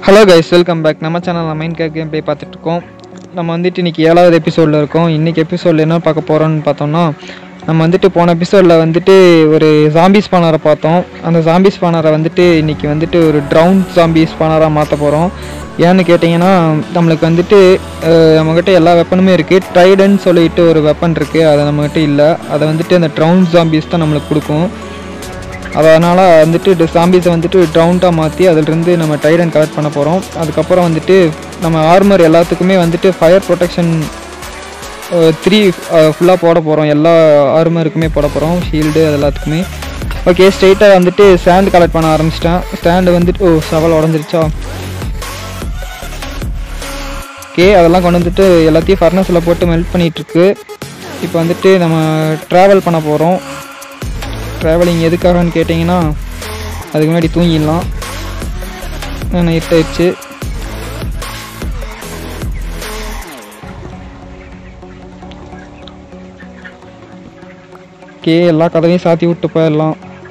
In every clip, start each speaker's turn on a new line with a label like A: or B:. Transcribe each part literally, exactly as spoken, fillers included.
A: Hello guys, welcome back. நம்ம சேனலில் mind care game play பார்த்துட்ருக்கோம். நம்ம வந்துட்டு இன்றைக்கி ஏழாவது எபிசோடில் இருக்கோம். இன்றைக்கி எபிசோடில் என்ன பார்க்க போகிறோன்னு பார்த்தோம்னா, நம்ம வந்துட்டு போன எபிசோடில் வந்துட்டு ஒரு ஜாம்பி ஸ்பானரை பார்த்தோம். அந்த ஜாம்பி ஸ்பானரை வந்துட்டு இன்றைக்கி வந்துட்டு ஒரு ட்ரவுன் ஜாம்பி ஸ்பானராக மாற்ற போகிறோம். ஏன்னு கேட்டிங்கன்னா, நம்மளுக்கு வந்துட்டு நம்மக்கிட்ட எல்லா வெப்பனுமே இருக்குது. ட்ரைடன்னு சொல்லிட்டு ஒரு வெப்பன் இருக்குது, அது நம்மக்கிட்ட இல்லை. அதை வந்துட்டு அந்த ட்ரவுன் ஜாம்பிஸ் தான் நம்மளுக்கு கொடுக்கும். அதனால் வந்துட்டு ஜாம்பிஸை வந்துட்டு ட்ரவுண்டாக மாற்றி அதிலிருந்து நம்ம டைடன் கலெக்ட் பண்ண போகிறோம். அதுக்கப்புறம் வந்துட்டு நம்ம ஆர்மர் எல்லாத்துக்குமே வந்துட்டு ஃபயர் ப்ரொடெக்ஷன் த்ரீ ஃபுல்லாக போட போகிறோம். எல்லா ஆர்மருக்குமே போட போகிறோம், ஷீல்டு அது எல்லாத்துக்குமே. ஓகே, ஸ்ட்ரெயிட்டாக வந்துட்டு ஸ்டாண்டு கலெக்ட் பண்ண ஆரம்பிச்சிட்டேன். ஸ்டாண்டு வந்துட்டு ஓ சவல் உடஞ்சிருச்சா. ஓகே, அதெல்லாம் கொண்டு வந்துட்டு எல்லாத்தையும் ஃபர்னஸில் போட்டு மெல்ட் பண்ணிகிட்ருக்கு. இப்போ வந்துட்டு நம்ம ட்ராவல் பண்ண போகிறோம். ட்ராவலிங் எதுக்காகன்னு கேட்டிங்கன்னா, அதுக்கு முன்னாடி தூங்கிடலாம். நைட் ஆயிடுச்சு. ஓகே, எல்லா கதவையும் சாத்தி விட்டு போயிடலாம்.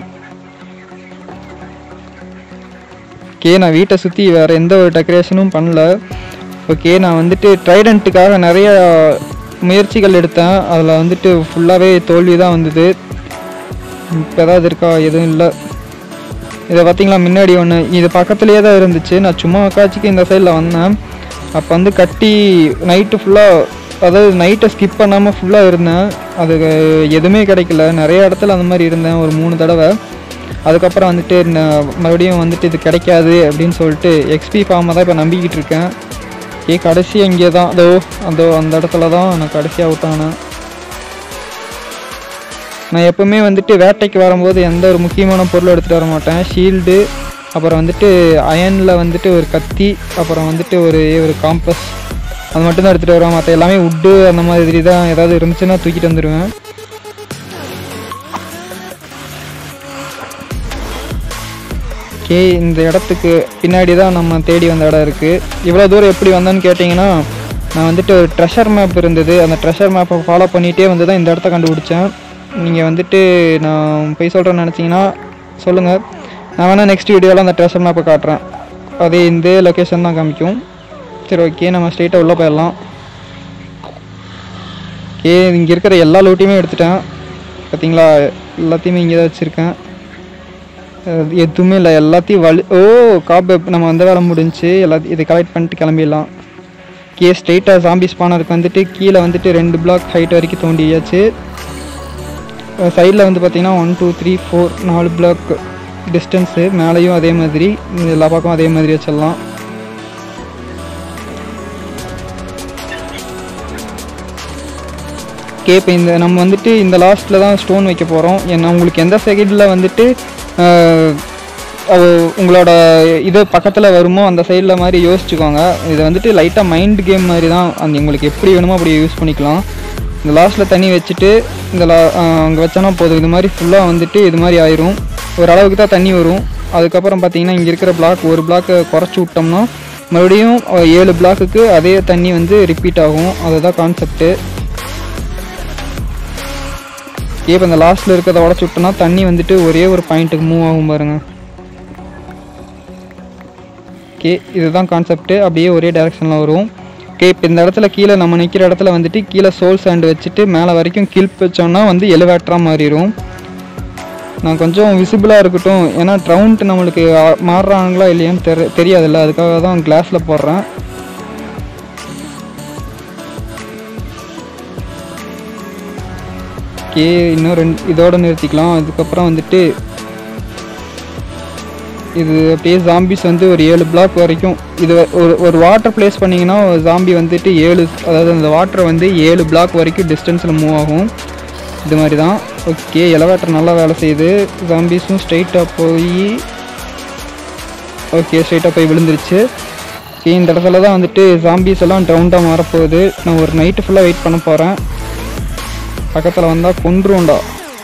A: ஓகே, நான் வீட்டை சுற்றி வேறு எந்த ஒரு டெக்கரேஷனும் பண்ணல. ஓகே, நான் வந்துட்டு ட்ரைடண்ட்டுக்காக நிறைய முயற்சிகள் எடுத்தேன். அதில் வந்துட்டு ஃபுல்லாகவே தோல்வி தான் வந்தது. இப்போ ஏதாவது இருக்கா? எதுவும் இல்லை. இதை பார்த்திங்களா, முன்னாடி ஒன்று இது பக்கத்துலேயே தான் இருந்துச்சு. நான் சும்மா காட்சிக்கு இந்த சைடில் வந்தேன். அப்போ வந்து கட்டி நைட்டு ஃபுல்லாக, அதாவது நைட்டை ஸ்கிப் பண்ணாமல் ஃபுல்லாக இருந்தேன். அது எதுவுமே கிடைக்கல. நிறைய இடத்துல அந்த மாதிரி இருந்தேன் ஒரு மூணு தடவை. அதுக்கப்புறம் வந்துட்டு மறுபடியும் வந்துட்டு இது கிடைக்காது அப்படின்னு சொல்லிட்டு எக்ஸ்பி ஃபார்மை தான் இப்போ நம்பிக்கிட்டு இருக்கேன். ஏ கடைசி அங்கே தான், அதோ அதோ அந்த இடத்துல தான் நான் கடைசியாக விட்டானேன். நான் எப்போவுமே வந்துட்டு வேட்டைக்கு வரும்போது எந்த ஒரு முக்கியமான பொருள் எடுத்துகிட்டு வர மாட்டேன். ஷீல்டு, அப்புறம் வந்துட்டு அயனில் வந்துட்டு ஒரு கத்தி, அப்புறம் வந்துட்டு ஒரு ஒரு காம்பஸ், அது மட்டும்தான் எடுத்துகிட்டு வருவேன். மற்ற எல்லாமே உட்டு அந்த மாதிரி தான் ஏதாவது இருந்துச்சுன்னா தூக்கிட்டு வந்துடுவேன். ஓகே, இந்த இடத்துக்கு பின்னாடி தான் நம்ம தேடி வந்த இடம் இருக்குது. இவ்வளோ தூரம் எப்படி வந்தேன்னு கேட்டிங்கன்னா, நான் வந்துட்டு ஒரு ட்ரெஷர் மேப் இருந்தது. அந்த ட்ரெஷர் மேப்பை ஃபாலோ பண்ணிகிட்டே வந்து தான் இந்த இடத்த கண்டுபிடிச்சேன். நீங்கள் வந்துட்டு நான் போய் சொல்கிறேன்னு நினச்சிங்கன்னா சொல்லுங்கள். நான் வேணால் நெக்ஸ்ட் வீடியோவில் அந்த ட்ரெஷர் மேப்பை காட்டுறேன். அதே இந்த லொக்கேஷன் தான் காமிக்கும். சரி, ஓகே, நம்ம ஸ்ட்ரெயிட்டாக உள்ளே போயிடலாம். ஓகே, இங்கே இருக்கிற எல்லா லூட்டையுமே எடுத்துட்டேன். பார்த்தீங்களா, எல்லாத்தையுமே இங்கே தான் வச்சுருக்கேன். எதுவுமே இல்லை, எல்லாத்தையும் வலி ஓ காப்பு நம்ம வந்த வேலை முடிஞ்சு எல்லாத்தையும் இதை கலெக்ட் பண்ணிட்டு கிளம்பிடலாம். ஓகே, ஸ்ட்ரெயிட்டாக ஜாம்பி ஸ்பானருக்கு வந்துட்டு கீழே வந்துட்டு ரெண்டு பிளாக் ஹைட் வரைக்கும் தோண்டியாச்சு. சைடில் வந்து பார்த்திங்கன்னா ஒன் டூ த்ரீ ஃபோர் நாலு பிளாக் டிஸ்டன்ஸு. மேலேயும் அதே மாதிரி, எல்லா பக்கம் அதே மாதிரி வச்சிடலாம். ஓகே, இப்போ இந்த நம்ம வந்துட்டு இந்த லாஸ்ட்டில் தான் ஸ்டோன் வைக்க போகிறோம். ஏன்னா உங்களுக்கு எந்த சைடில் வந்துட்டு உங்களோட இது பக்கத்தில் வருமோ அந்த சைடில் மாதிரி யோசிச்சுக்கோங்க. இதை வந்துட்டு லைட்டாக மைண்ட் கேம் மாதிரி தான். அந்த உங்களுக்கு எப்படி வேணுமோ அப்படி யூஸ் பண்ணிக்கலாம். இந்த லாஸ்ட்டில் தண்ணி வச்சுட்டு இந்த லா அங்கே வச்சோன்னா போதும். இது மாதிரி ஃபுல்லாக வந்துட்டு இது மாதிரி ஆயிரும். ஓரளவுக்கு தான் தண்ணி வரும். அதுக்கப்புறம் பார்த்திங்கன்னா இங்கே இருக்கிற பிளாக் ஒரு பிளாக்கை குறைச்சி விட்டோம்னா மறுபடியும் ஏழு பிளாக்குக்கு அதே தண்ணி வந்து ரிப்பீட் ஆகும். அதுதான் கான்செப்ட்டு. இப்போ இந்த லாஸ்ட்டில் இருக்கிறத உடச்சி விட்டோம்னா தண்ணி வந்துட்டு ஒரே ஒரு பாயிண்ட்டுக்கு மூவ் ஆகும் பாருங்கள். ஓகே, இதுதான் கான்செப்ட்டு. அப்படியே ஒரே டைரெக்ஷனில் வரும். ஓகே, இப்போ இந்த இடத்துல கீழே நம்ம நிற்கிற இடத்துல வந்துட்டு கீழே சோல் சாண்டு வச்சுட்டு மேலே வரைக்கும் கில்ப் வச்சோன்னா வந்து எலிவேட்டராக மாறிடும். நான் கொஞ்சம் விசிபிளாக இருக்கட்டும், ஏன்னா ட்ரவுண்ட் நம்மளுக்கு மாறுறாங்களா இல்லையான்னு தெரி தெரியாதில்ல அதுக்காக தான் கிளாஸில் போடுறேன். ஓகே, இன்னும் ரெண்டு இதோடு நிறுத்திக்கலாம். அதுக்கப்புறம் வந்துட்டு இது அப்படியே ஜாம்பிஸ் வந்து ஒரு ஏழு பிளாக் வரைக்கும் இது ஒரு ஒரு வாட்டர் பிளேஸ் பண்ணிங்கன்னா ஜாம்பி வந்துட்டு ஏழு, அதாவது அந்த வாட்டரை வந்து ஏழு பிளாக் வரைக்கும் டிஸ்டன்ஸில் மூவ் ஆகும். இது மாதிரி தான். ஓகே, எலவேட்டர் நல்லா வேலை செய்யுது. ஜாம்பிஸும் ஸ்ட்ரெயிட்டாக போய் ஓகே ஸ்ட்ரெயிட்டாக போய் விழுந்துருச்சு. ஓகே, இந்த இடத்துல தான் வந்துட்டு ஜாம்பிஸ் எல்லாம் ட்ரவுண்டாக மாறப்போகுது. நான் ஒரு நைட்டு ஃபுல்லாக வெயிட் பண்ண போகிறேன். பக்கத்தில் வந்தால் கொன்றுண்டா.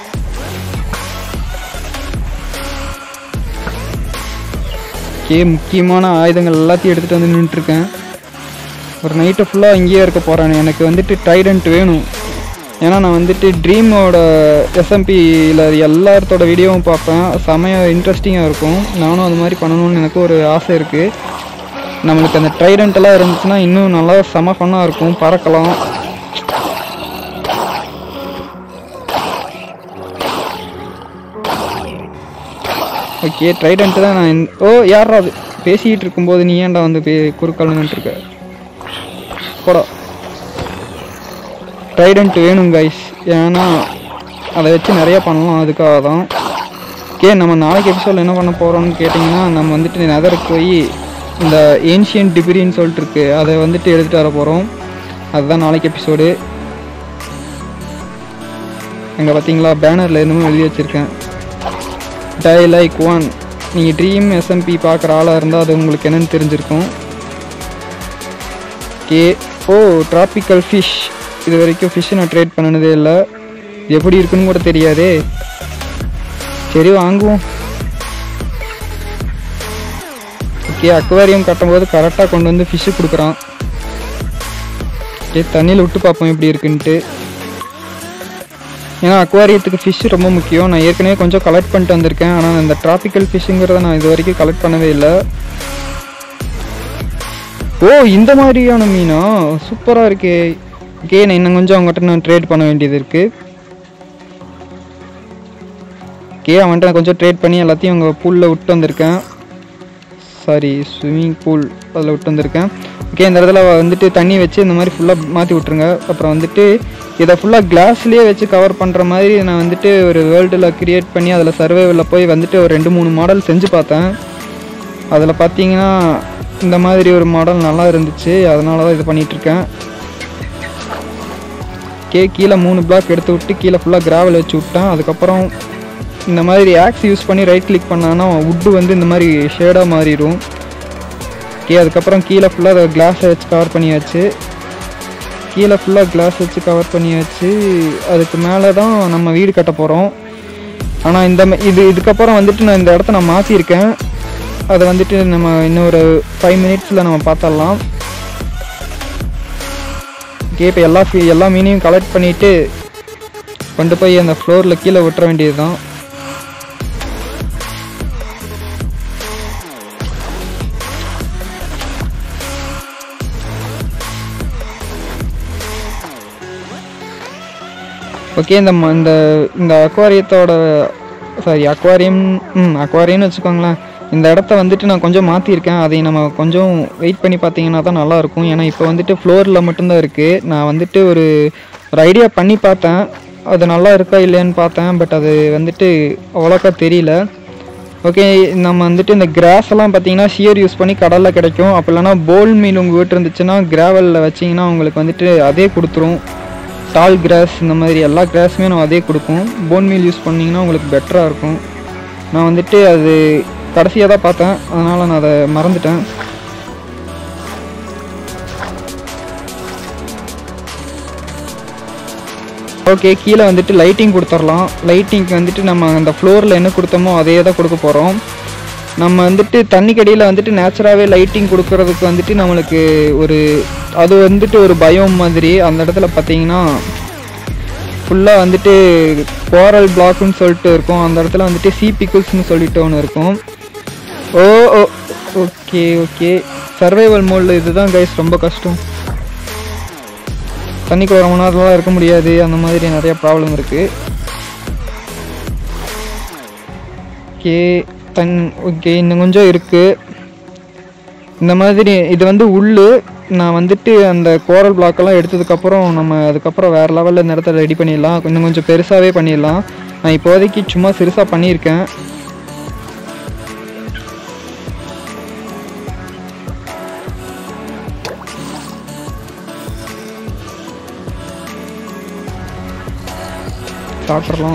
A: ஓகே, முக்கியமான ஆயுதங்கள் எல்லாத்தையும் எடுத்துகிட்டு வந்து நின்றுட்டுருக்கேன். ஒரு நைட்டு ஃபுல்லாக இங்கேயே இருக்க போகிறேன். எனக்கு வந்துட்டு ட்ரைடண்ட் வேணும். ஏன்னா நான் வந்துட்டு ட்ரீமோட எஸ்எம்பியில் எல்லாத்தோட வீடியோவும் பார்ப்பேன். செமையாக இன்ட்ரெஸ்டிங்காக இருக்கும். நானும் அது மாதிரி பண்ணணும்னு எனக்கு ஒரு ஆசை இருக்குது. நம்மளுக்கு அந்த ட்ரைடன்ட் எல்லாம் இருந்துச்சுன்னா இன்னும் நல்லா செம ஃபன்னாக இருக்கும், பறக்கலாம். ஓகே ட்ரைடன்ட் தான் நான். ஓ யாரா அது பேசிக்கிட்டு இருக்கும்போது நீ ஏன்டா வந்து பே குறுக்காலன்ட்டு இருக்க? போடா. ட்ரைடன்ட் வேணும் கைஸ், ஏன்னா அதை வச்சு நிறையா பண்ணலாம், அதுக்காக தான். ஓகே நம்ம நாளைக்கு எபிசோடில் என்ன பண்ண போகிறோம்னு கேட்டிங்கன்னா, நம்ம வந்துட்டு நெதருக்கு போய் இந்த ஏன்ஷியன்ட் டிபிரின்னு சொல்லிட்டு இருக்கு, அதை வந்துட்டு எடுத்துகிட்டு வர போகிறோம். அதுதான் நாளைக்கு எபிசோடு. அங்கே பார்த்தீங்களா பேனரில் என்னமோ எழுதி வச்சுருக்கேன், டை லைக் ஒன். நீங்கள் ட்ரீம் எஸ்எம்பி பார்க்குற ஆளாக இருந்தால் அது உங்களுக்கு என்னென்னு தெரிஞ்சிருக்கும். ஓகே. Oh tropical fish. இது வரைக்கும் ஃபிஷ்ஷை நான் ட்ரேட் பண்ணினதே இல்லை, எப்படி இருக்குன்னு கூட தெரியாதே. சரி வாங்குவோம். ஓகே அக்வாரியம் கட்டும்போது கரெக்டாக கொண்டு வந்து ஃபிஷ்ஷு கொடுக்குறான். ஓகே தண்ணியில் விட்டு பார்ப்போம் எப்படி இருக்குன்ட்டு. ஏன்னா அக்வாரியத்துக்கு ஃபிஷ் ரொம்ப முக்கியம். நான் ஏற்கனவே கொஞ்சம் கலெக்ட் பண்ணிட்டு வந்திருக்கேன், ஆனால் இந்த ட்ராபிக்கல் ஃபிஷ்ஷுங்கிறத நான் இது வரைக்கும் கலெக்ட் பண்ணவே இல்லை. ஓ இந்த மாதிரியான மீனா சூப்பராக இருக்கே. ஓகே நான் இன்னும் கொஞ்சம் அவங்ககிட்ட நான் ட்ரேட் பண்ண வேண்டியது இருக்குது. ஓகே அவன்கிட்ட நான் கொஞ்சம் ட்ரேட் பண்ணி எல்லாத்தையும் அவங்க பூலில் விட்டு வந்திருக்கேன். சாரி ஸ்விம்மிங் பூல் அதில் விட்டு வந்திருக்கேன். ஓகே இந்த இடத்துல வந்துட்டு தண்ணி வச்சு இந்த மாதிரி ஃபுல்லாக மாற்றி விட்ருங்க. அப்புறம் வந்துட்டு இதை ஃபுல்லாக கிளாஸ்லேயே வச்சு கவர் பண்ணுற மாதிரி நான் வந்துட்டு ஒரு வேர்ல்டில் க்ரியேட் பண்ணி அதில் சர்வைவலில் போய் வந்துட்டு ஒரு ரெண்டு மூணு மாடல் செஞ்சு பார்த்தேன். அதில் பார்த்தீங்கன்னா இந்த மாதிரி ஒரு மாடல் நல்லா இருந்துச்சு, அதனால தான் இது பண்ணிகிட்ருக்கேன். ஓகே கீழே மூணு பிளாக் எடுத்து விட்டு கீழே ஃபுல்லாக கிராவல் வச்சு விட்டேன். அதுக்கப்புறம் இந்த மாதிரி ஆக்ஸ் யூஸ் பண்ணி ரைட் கிளிக் பண்ணான்னா வுட்டு வந்து இந்த மாதிரி ஷேடாக மாறிடும். ஓகே அதுக்கப்புறம் கீழே ஃபுல்லாக அதை கிளாஸை வச்சு கவர் பண்ணியாச்சு. கீழே ஃபுல்லாக கிளாஸ் வச்சு கவர் பண்ணியாச்சு. அதுக்கு மேலே தான் நம்ம வீடு கட்ட போகிறோம். ஆனால் இந்த இது இதுக்கப்புறம் வந்துட்டு நான் இந்த இடத்த நான் மாற்றிருக்கேன். அதை வந்துட்டு நம்ம இன்னொரு ஃபைவ் மினிட்ஸில் நம்ம பார்த்துடலாம். ஓகே இப்போ எல்லா ஃபீ எல்லா மீனையும் கலெக்ட் பண்ணிவிட்டு கொண்டு போய் அந்த ஃப்ளோரில் கீழே விட்டுற வேண்டியது தான். ஓகே இந்த இந்த இந்த அக்வாரியத்தோட சாரி அக்வாரியம் ம் அக்வாரியம்னு வச்சுக்கோங்களேன். இந்த இடத்த வந்துட்டு நான் கொஞ்சம் மாற்றிருக்கேன். அதை நம்ம கொஞ்சம் வெயிட் பண்ணி பார்த்தீங்கன்னா தான் நல்லாயிருக்கும். ஏன்னா இப்போ வந்துட்டு ஃப்ளோரில் மட்டும்தான் இருக்குது. நான் வந்துட்டு ஒரு ஒரு ஐடியா பண்ணி பார்த்தேன், அது நல்லா இருக்கா இல்லையான்னு பார்த்தேன். பட் அது வந்துட்டு அவ்வளோக்கா தெரியல. ஓகே நம்ம வந்துட்டு இந்த கிராஸ் எல்லாம் பார்த்தீங்கன்னா ஷியர் யூஸ் பண்ணி கடலில் கிடைக்கும். அப்போ இல்லைனா போல் மீல் உங்கள் வீட்டு இருந்துச்சுன்னா கிராவலில் வச்சிங்கன்னா உங்களுக்கு வந்துட்டு அதே கொடுத்துரும். டால் கிராஸ் இந்த மாதிரி எல்லா கிராஸுமே நம்ம அதே கொடுக்கும். போன் மீல் யூஸ் பண்ணிங்கன்னா உங்களுக்கு பெட்டராக இருக்கும். நான் வந்துட்டு அது கடைசியாக தான் பார்த்தேன், அதனால் நான் அதை மறந்துட்டேன். ஓகே கீழே வந்துட்டு லைட்டிங் கொடுத்துடலாம். லைட்டிங்க்கு வந்துட்டு நம்ம அந்த ஃப்ளோரில் என்ன கொடுத்தோமோ அதே தான் கொடுக்க போகிறோம். நம்ம வந்துட்டு தண்ணிக்கடியில் வந்துட்டு நேச்சுராகவே லைட்டிங் கொடுக்கறதுக்கு வந்துட்டு நம்மளுக்கு ஒரு அது வந்துட்டு ஒரு பயம் மாதிரி. அந்த இடத்துல பார்த்தீங்கன்னா ஃபுல்லாக வந்துட்டு கோரல் பிளாக்னு சொல்லிட்டு இருக்கும். அந்த இடத்துல வந்துட்டு சீ பிக்கிள்ஸ்னு சொல்லிட்டு ஒன்று இருக்கும். ஓ ஓகே ஓகே சர்வைவல் மோடில் இதுதான் கைஸ் ரொம்ப கஷ்டம். தண்ணிக்கு ஒரு மணி நேரம்லாம் இருக்க முடியாது, அந்த மாதிரி நிறையா ப்ராப்ளம் இருக்குது. ஓகே தன் ஓகே இன்னும் கொஞ்சம் இருக்குது. இந்த மாதிரி இது வந்து உள்ளு நான் வந்துட்டு அந்த கோரல் பிளாக்கெல்லாம் எடுத்ததுக்கப்புறம் நம்ம அதுக்கப்புறம் வேறு லெவலில் இந்த இடத்த ரெடி பண்ணிடலாம். இன்னும் கொஞ்சம் பெருசாகவே பண்ணிடலாம். நான் இப்போதைக்கு சும்மா சிறுசாக பண்ணியிருக்கேன். சாப்பிட்றலாம்.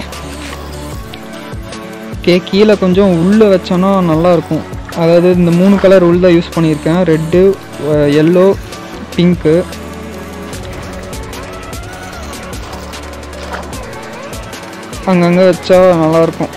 A: ஓகே கீழே கொஞ்சம் உள்ளே வச்சோன்னா நல்லாயிருக்கும். அதாவது இந்த மூணு கலர் உள் தான் யூஸ் பண்ணியிருக்கேன், ரெட்டு எல்லோ பிங்க்கு. அங்கங்கே வச்சா நல்லாயிருக்கும்.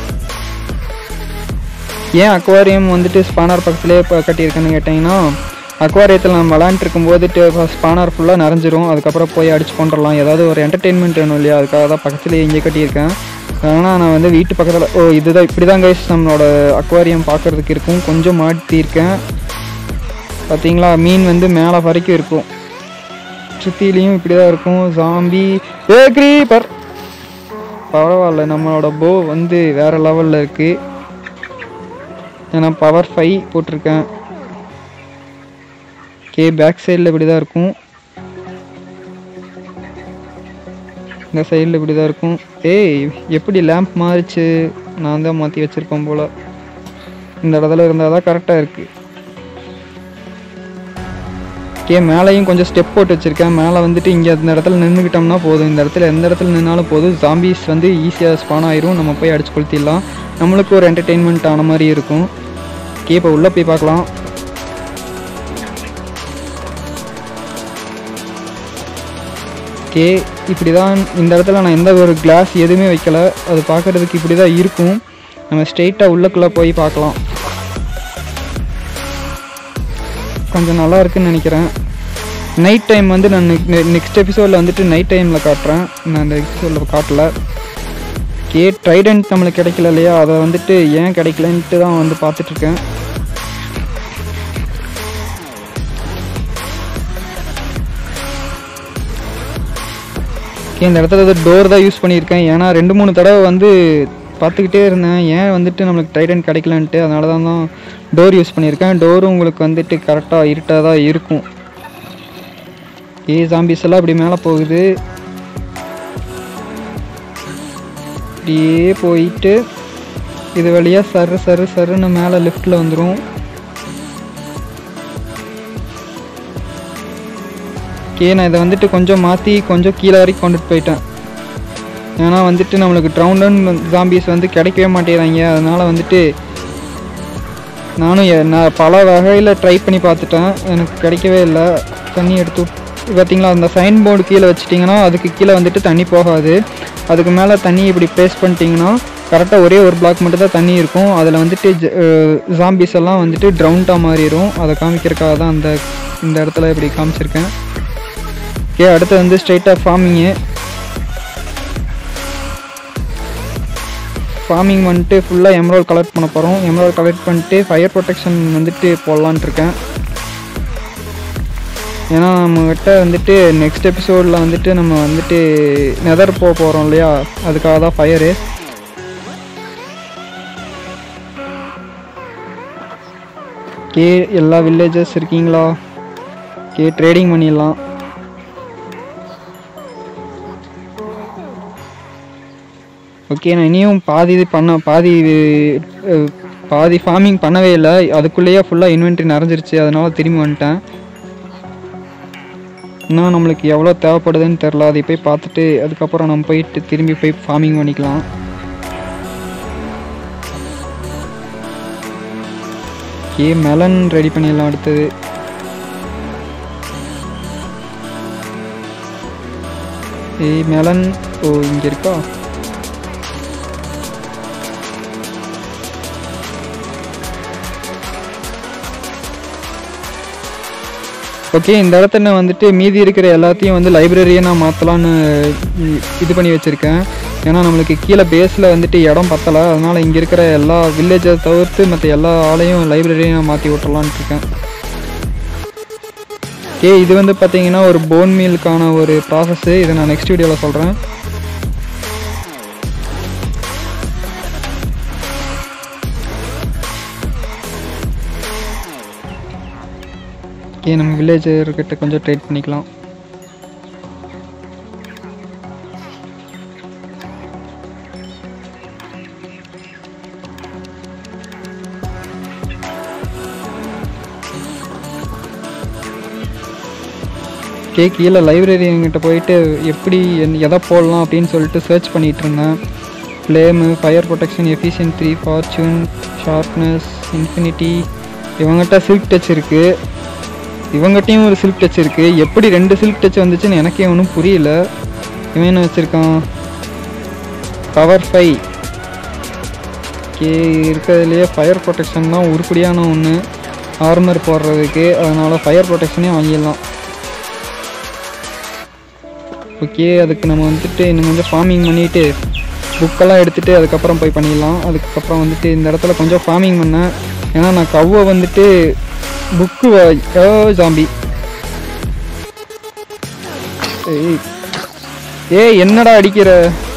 A: ஏன் அக்வாரியம் வந்துட்டு ஸ்பானர் பக்கத்துலேயே இப்போ கட்டியிருக்கேன்னு கேட்டிங்கன்னா, அக்வாரியத்தில் நம்ம விளாண்டுருக்கும் போது ஸ்பானர் ஃபுல்லாக நிறைஞ்சிரும். அதுக்கப்புறம் போய் அடிச்சு கொண்டுடலாம். ஏதாவது ஒரு என்டர்டெயின்மெண்ட் வேணும் இல்லையா, அதுக்காக தான் பக்கத்துலேயே இங்கே கட்டியிருக்கேன். ஆனால் நான் வந்து வீட்டு பக்கத்தில் ஓ இதுதான் இப்படி தான் கைஸ் நம்மளோட அக்வாரியம் பார்க்குறதுக்கு இருக்கும். கொஞ்சம் மாட்டியிருக்கேன் பார்த்தீங்களா, மீன் வந்து மேலே வரைக்கும் இருக்கும். சுற்றிலையும் இப்படி தான் இருக்கும். ஜாம்பி ஏ க்ரீப்பர் பரவாயில்ல, நம்மளோட போ வந்து வேறு லெவலில் இருக்குது. ஏன்னா பவர் ஃபைவ் போட்டிருக்கேன். ஓகே, பேக் சைடில் இப்படி தான் இருக்கும். இந்த சைடில் இப்படி தான் இருக்கும். ஏய் எப்படி லேம்ப் மாறிச்சு, நான் தான் மாற்றி வச்சுருப்பேன் போல். இந்த இடத்துல இருந்தால் தான் கரெக்டாக இருக்குது. ஓகே, மேலேயும் கொஞ்சம் ஸ்டெப் போட்டு வச்சுருக்கேன். மேலே வந்துட்டு இங்கே இந்த இடத்துல நின்றுக்கிட்டோம்னா போதும். இந்த இடத்துல எந்த இடத்துல நின்னாலும் போதும், ஜாம்பிஸ் வந்து ஈஸியாக ஸ்பான் ஆயிரும். நம்ம போய் அடிச்சு கொளுத்திடலாம். நம்மளுக்கு ஒரு என்டர்டெயின்மெண்ட் ஆன மாதிரி இருக்கும். ஓகே, இப்போ உள்ளே போய் பார்க்கலாம். ஓகே, இப்படி தான் இந்த இடத்துல நான் எந்த ஒரு கிளாஸ் எதுவுமே வைக்கல. அது பார்க்குறதுக்கு இப்படி தான் இருக்கும். நம்ம ஸ்ட்ரெயிட்டாக உள்ளக்குள்ளே போய் பார்க்கலாம். கொஞ்சம் நல்லா இருக்குன்னு நினைக்கிறேன். நைட் டைம் வந்து நான் நெக்ஸ்ட் எபிசோடில் வந்துட்டு நைட் டைமில் காட்டுறேன். நான் அந்த எபிசோடில் காட்டல. ஓகே, ட்ரைடன்ட் நம்மளுக்கு கிடைக்கல இல்லையா, அதை வந்துட்டு ஏன் கிடைக்கலன்ட்டு தான் வந்து பார்த்துட்ருக்கேன். ஓகே, இந்த இடத்துல டோர் தான் யூஸ் பண்ணியிருக்கேன். ஏன்னா ரெண்டு மூணு தடவை வந்து பார்த்துக்கிட்டே இருந்தேன் ஏன் வந்துட்டு நம்மளுக்கு ட்ரைடன்ட் கிடைக்கலன்ட்டு. அதனால தான் தான் டோர் யூஸ் பண்ணியிருக்கேன். டோரும் உங்களுக்கு வந்துட்டு கரெக்டாக இருட்டாக தான் இருக்கும். ஏ ஜாம்பிஸ் எல்லாம் இப்படி மேலே போகுது. இப்படியே போயிட்டு இது வழியாக சரு சரு சருன்னு மேலே லிஃப்ட்டில் வந்துடும். ஓகே, நான் இதை வந்துட்டு கொஞ்சம் மாற்றி கொஞ்சம் கீழே வரைக்கும் கொண்டுட்டு போயிட்டேன். ஏன்னா வந்துட்டு நம்மளுக்கு ட்ரவுண்டன் ஜாம்பிஸ் வந்து கிடைக்கவே மாட்டேங்கிறாங்க. அதனால் வந்துட்டு நானும் நான் பல வகையில் ட்ரை பண்ணி பார்த்துட்டேன், எனக்கு கிடைக்கவே இல்லை. தண்ணி எடுத்து பார்த்தீங்களா, அந்த சைன் போர்டு கீழே வச்சிட்டிங்கன்னா அதுக்கு கீழே வந்துட்டு தண்ணி போகாது. அதுக்கு மேலே தண்ணி இப்படி ப்ளேஸ் பண்ணிட்டீங்கன்னா கரெக்டாக ஒரே ஒரு பிளாக் மட்டும் தான் தண்ணி இருக்கும். அதில் வந்துட்டு ஜாம்பிஸ் எல்லாம் வந்துட்டு ட்ரவுண்டாக மாறிடும். அதை காமிக்கிறதுக்காக தான் அந்த இந்த இடத்துல இப்படி காமிச்சிருக்கேன். ஓகே, அடுத்து வந்து ஸ்ட்ரைட்டாக ஃபார்மிங்கு. ஃபார்மிங் வந்துட்டு ஃபுல்லாக எமரால்ட் கலெக்ட் பண்ண போகிறோம். எமரால்ட் கலெக்ட் பண்ணிட்டு ஃபயர் ப்ரொடெக்ஷன் வந்துட்டு போடலான்ட்டு இருக்கேன். ஏன்னா நம்மகிட்ட வந்துட்டு நெக்ஸ்ட் எபிசோடில் வந்துட்டு நம்ம வந்துட்டு நெதர் போக போகிறோம் இல்லையா, அதுக்காக தான் ஃபயரு. ஓகே, எல்லா வில்லேஜஸ் இருக்கீங்களா? ஓகே, ட்ரேடிங் பண்ணிடலாம். ஓகே, நான் இனியும் பாதி இது பண்ண பாதி பாதி ஃபார்மிங் பண்ணவே இல்லை. அதுக்குள்ளேயே ஃபுல்லாக இன்வென்ட்ரி நிறைஞ்சிருச்சு. அதனால் திரும்பி வந்துட்டேன். இன்னும் நம்மளுக்கு எவ்வளோ தேவைப்படுதுன்னு தெரில. அதை போய் பார்த்துட்டு அதுக்கப்புறம் நம்ம போயிட்டு திரும்பி போய் ஃபார்மிங் பண்ணிக்கலாம். ஓகே, மெலன் ரெடி பண்ணிடலாம். அடுத்தது ஏய் மெலன், ஓ இங்கே இருக்கா? ஓகே, இந்த இடத்துல வந்துட்டு மீதி இருக்கிற எல்லாத்தையும் வந்து லைப்ரரியை நான் மாற்றலான்னு இது பண்ணி வச்சுருக்கேன். ஏன்னா நம்மளுக்கு கீழே பேஸில் வந்துட்டு இடம் பத்தலை. அதனால் இங்கே இருக்கிற எல்லா வில்லேஜை தவிர்த்து மற்ற எல்லா ஆளையும் லைப்ரரியை நான் மாற்றி விட்டுறலான்ட்டு இருக்கேன். ஓகே, இது வந்து பார்த்தீங்கன்னா ஒரு போன் மீலுக்கான ஒரு ப்ராசஸ்ஸு. இதை நான் நெக்ஸ்ட் வீடியோவில் சொல்கிறேன். ஓகே, நம்ம வில்லேஜர்கிட்ட கொஞ்சம் ட்ரேட் பண்ணிக்கலாம். ஓகே, கீழே லைப்ரரி எங்கிட்ட போயிட்டு எப்படி எதை போடலாம் அப்படின்னு சொல்லிட்டு சர்ச் பண்ணிகிட்டு இருந்தேன். Flame, fire protection, efficient three, fortune, sharpness, infinity. இவங்ககிட்ட சில்க் டச் இருக்குது. இவங்ககிட்டையும் ஒரு சில்க் டச் இருக்குது. எப்படி ரெண்டு சில்க் டச் வந்துச்சுன்னு எனக்கே ஒன்றும் புரியல. இவன் என்ன வச்சுருக்கான்? Power five. ஓகே, இருக்கிறதுலையே ஃபயர் ப்ரொடெக்ஷன் தான் உருப்படியான ஒன்று. ஆர்மர் போடுறதுக்கு. அதனால் ஃபயர் ப்ரொடெக்ஷனே வாங்கிடலாம். ஓகே, அதுக்கு நம்ம வந்துட்டு இன்னும் கொஞ்சம் ஃபார்மிங் பண்ணிவிட்டு புக்கெல்லாம் எடுத்துகிட்டு அதுக்கப்புறம் போய் பண்ணிடலாம். அதுக்கப்புறம் வந்துட்டு இந்த இடத்துல கொஞ்சம் ஃபார்மிங் பண்ணேன். ஏன்னா நான் கவ்வை வந்துட்டு புக்கு ஜாம்பி ஏய் ஏய் என்னடா அடிக்கிற?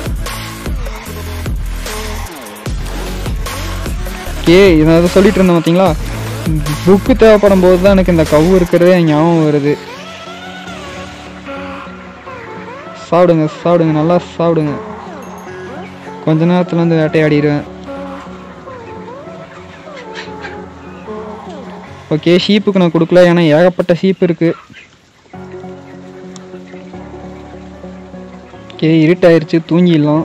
A: ஓகே, இதை சொல்லிட்டு இருந்தேன் பார்த்தீங்களா, புக்கு தேவைப்படும் போது தான் எனக்கு இந்த கவ்வு இருக்கிறதே ஞாபகம் வருது. சாப்பிடுங்க சாப்பிடுங்க நல்லா சாப்பிடுங்க. கொஞ்ச நேரத்தில் வந்து வேட்டையாடிடுவேன். ஓகே, ஷீப்புக்கு நான் கொடுக்கல, ஏன்னா ஏகப்பட்ட ஷீப் இருக்கு. ஓகே, இருட்டாயிருச்சு, தூங்கிடலாம்.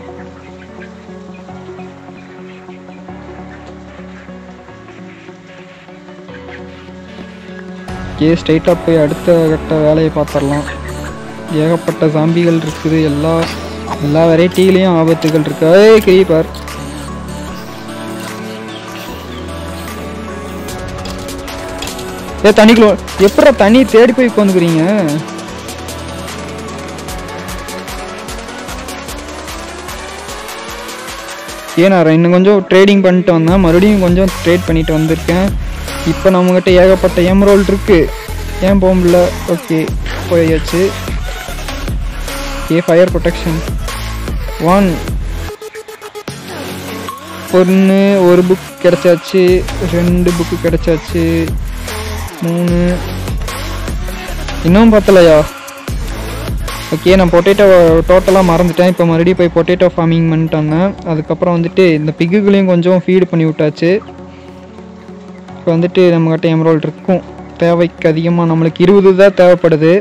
A: ஓகே, ஸ்ட்ரைட்டாக போய் அடுத்த கட்ட வேலையை பார்த்துடலாம். ஏகப்பட்ட ஜாம்பிகள் இருக்குது. எல்லா எல்லா வெரைட்டிலையும் ஆபத்துகள் இருக்கு. ஏய் கிரீப்பர், ஏ தண்ணிக்குள்ள எப்படா தண்ணி தேடி போய் உட்காந்துக்கிறீங்க? ஏன்னா இன்னும் கொஞ்சம் ட்ரேடிங் பண்ணிட்டு வந்தேன், மறுபடியும் கொஞ்சம் ட்ரேட் பண்ணிட்டு வந்திருக்கேன். இப்போ நம்மகிட்ட ஏகப்பட்ட எமரோல்ட் இருக்கு. ஏன் போக முடியல? ஓகே போயாச்சு. ஓகே, ஃபயர் ப்ரொடெக்ஷன் ஒன் ஒன்று ஒரு புக் கிடைச்சாச்சு, ரெண்டு புக்கு கிடைச்சாச்சு, மூணு இன்னும் பத்தலையா? ஓகே, நான் பொட்டேட்டோ டோட்டலாக மறந்துட்டேன். இப்போ மறுபடியும் போய் பொட்டேட்டோ ஃபார்மிங் பண்ணிட்டு வந்தேன். அதுக்கப்புறம் வந்துட்டு இந்த பிக்குகளையும் கொஞ்சம் ஃபீடு பண்ணி விட்டாச்சு. இப்போ வந்துட்டு நம்மகிட்ட எமரால்ட் இருக்கும். தேவைக்கு அதிகமாக நம்மளுக்கு இருபது தான் தேவைப்படுது.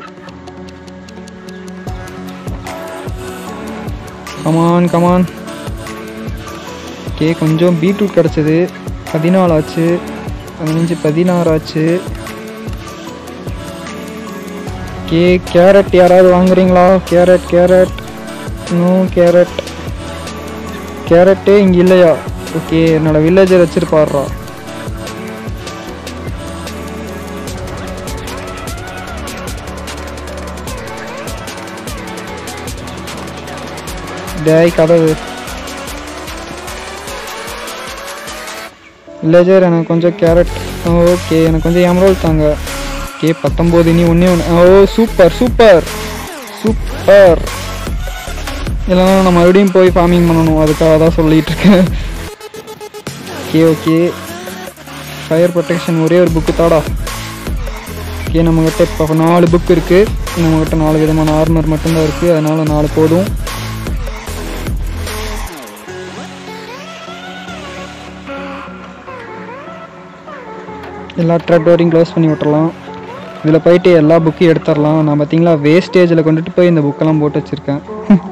A: Come on come on. ஓகே, கொஞ்சம் பீட்ரூட் கிடச்சிது. பதினாலு ஆச்சு, பதினஞ்சு பதினாறு ஆச்சு. ஓகே, கேரட் யாராவது வாங்குறீங்களா? Carrot carrot no carrot. கேரட்டே இங்கே இல்லையா? ஓகே, என்னோடய வில்லேஜர் வச்சுருப்பாடுறா. டேய் கதவு. வில்லேஜர் எனக்கு கொஞ்சம் கேரட். ஓகே, எனக்கு கொஞ்சம் எமரால்ட் தாங்க. ஓகே, பத்தொம்போது இனி ஒன்றே ஒன்று. Oh super super super. இல்லைனா நான் மறுபடியும் போய் ஃபார்மிங் பண்ணணும், அதுக்காக தான் சொல்லிகிட்டு இருக்கேன். ஓகே ஓகே, ஃபயர் ப்ரொடெக்ஷன் ஒரே ஒரு புக்கு தாடா. ஓகே, நம்மக்கிட்ட இப்போ நாலு புக் இருக்குது. நம்மக்கிட்ட நாலு விதமான ஆர்மர் மட்டும்தான் இருக்குது, அதனால் நாலு போதும். எல்லா ட்ராக்டோரையும் க்ளோஸ் பண்ணி விட்டுறலாம். இதில் போயிட்டு எல்லா புக்கையும் எடுத்துடலாம். நான் பார்த்தீங்களா வேஸ்டேஜில் கொண்டுட்டு போய் இந்த புக்கெல்லாம் போட்டு வச்சுருக்கேன்.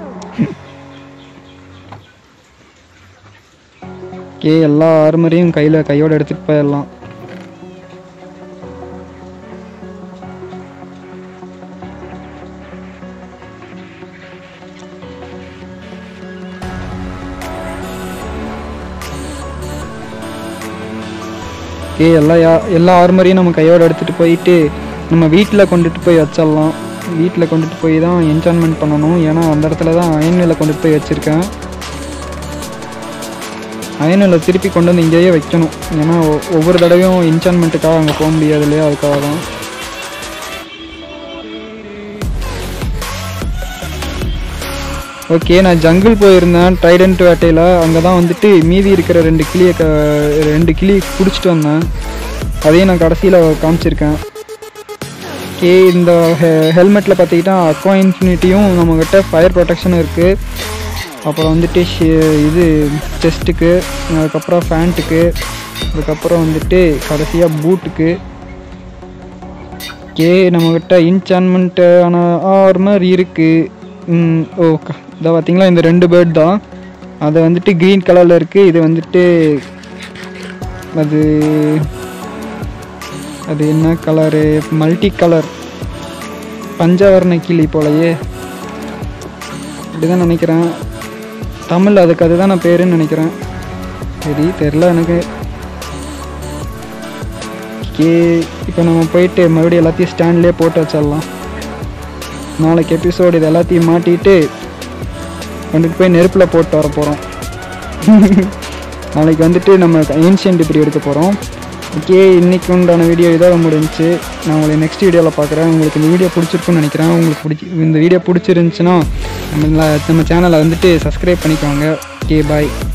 A: ஓகே, எல்லா ஆர்மரையும் கையில் கையோடு எடுத்துகிட்டு போயிடலாம். ஓகே, எல்லா எல்லா ஆர்மரையும் நம்ம கையோடு எடுத்துகிட்டு போயிட்டு நம்ம வீட்டில் கொண்டுட்டு போய் வச்சிடலாம். வீட்டில் கொண்டுட்டு போய் தான் என்சான்மெண்ட் பண்ணணும். ஏன்னா அந்த இடத்துல தான் அயனில் கொண்டுட்டு போய் வச்சுருக்கேன். அயனில் திருப்பி கொண்டு வந்து இங்கேயே வைக்கணும். ஏன்னா ஒவ்வொரு தடவையும் என்சான்மெண்ட்டுக்காக அங்கே போக முடியாது இல்லையா, அதுக்காக தான். ஓகே, நான் ஜங்கிள் போயிருந்தேன் ட்ரைடன்ட் வேட்டையில். அங்கே தான் வந்துட்டு மீதி இருக்கிற ரெண்டு கிளியை க ரெண்டு கிளி பிடிச்சிட்டு வந்தேன். அதையும் நான் கடைசியில் காமிச்சிருக்கேன். ஓகே, இந்த ஹெ ஹெல்மெட்டில் பார்த்திக்கிட்டா அக்வா இன்ஃபினிட்டியும் நம்மக்கிட்ட ஃபயர் ப்ரொடெக்ஷனும் இருக்குது. அப்புறம் வந்துட்டு இது செஸ்ட்டுக்கு, அதுக்கப்புறம் ஃபேண்ட்டுக்கு, அதுக்கப்புறம் வந்துட்டு கடைசியாக பூட்டுக்கு. ஓகே, நம்மக்கிட்ட இன்சான்மெண்ட்டான ஆர்மர் இருக்குது. ஓ இதை பார்த்தீங்களா, இந்த ரெண்டு பேர்ட் தான். அது வந்துட்டு க்ரீன் கலரில் இருக்குது. இது வந்துட்டு அது அது என்ன கலரு, மல்டி கலர் பஞ்சவர்ண கிளி போலையே, அப்படிதான் நினைக்கிறேன். தமிழ் அதுக்கு அதுதான் நான் பேருன்னு நினைக்கிறேன். சரி தெரில எனக்கு.
B: ஓகே, இப்போ நம்ம போயிட்டு மறுபடியும் எல்லாத்தையும் ஸ்டாண்ட்லேயே போட்டு வச்சிடலாம். நாளைக்கு எபிசோடு இது எல்லாத்தையும் மாட்டிட்டு கொண்டுட்டு போய் நெருப்பில் போட்டு வர போகிறோம். நாளைக்கு வந்துட்டு நம்ம ஏன்ஷியன்ட் இப்படி எடுக்க போகிறோம். ஓகே, இன்றைக்கி உண்டான வீடியோ இதோட முடிஞ்சிச்சு. நான் உங்களை நெக்ஸ்ட் வீடியோவில் பார்க்குறேன். உங்களுக்கு இந்த வீடியோ பிடிச்சிருக்குன்னு நினைக்கிறேன். உங்களுக்கு பிடிச்சி இந்த வீடியோ பிடிச்சிருந்துச்சுன்னா நம்ம நம்ம சேனலை வந்துட்டு சப்ஸ்கிரைப் பண்ணிக்கோங்க. ஓகே, பாய்.